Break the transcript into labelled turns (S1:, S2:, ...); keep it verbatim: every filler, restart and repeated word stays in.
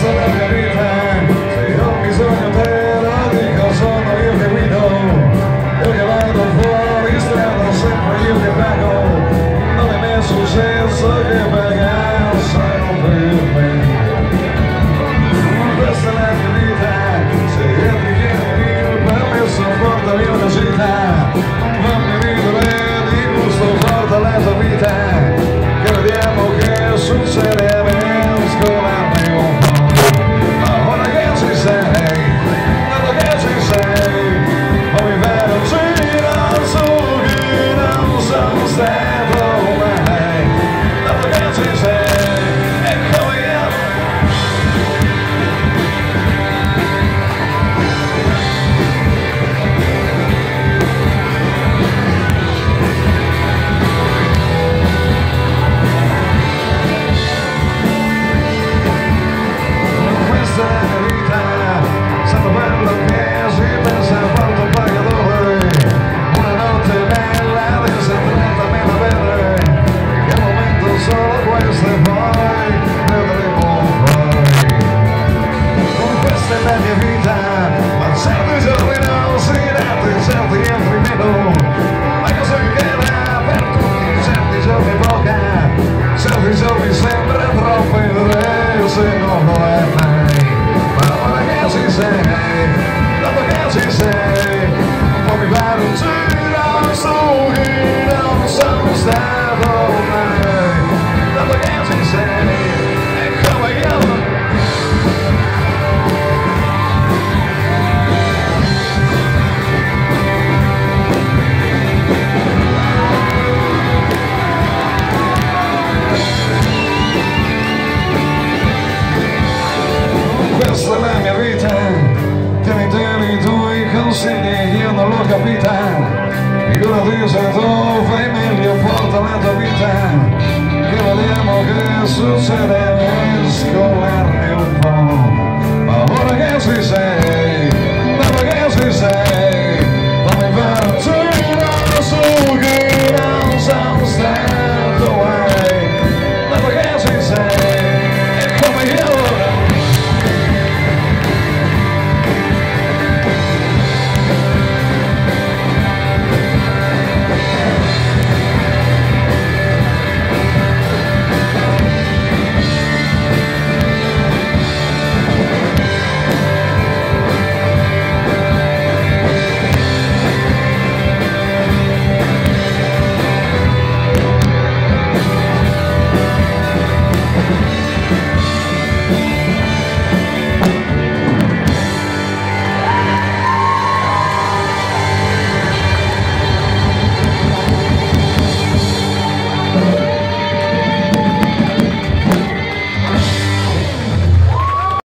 S1: questa è la mia vita, se ho bisogno te lo dico, sono io che guido, io che vado fuori strada, sempre io che pago, non è mai successo che pagassero per me. Questa è la mia vita, se io ti chiedi il permesso portami una città, fammi ridere di gusto, porta la tua vita, che vediamo che succede a me. Mi sembra troppo in re se non lo è mai, ma ora che ci sei, dopo che ci sei, poi mi pare un giro su che non sono stato mai, dopo che ci sei, è come io. Questa è la mia vita, tieni te i tuoi consigli, io non l'ho capita, figurati se tu fai meglio, porta la tua vita, che vediamo che succede.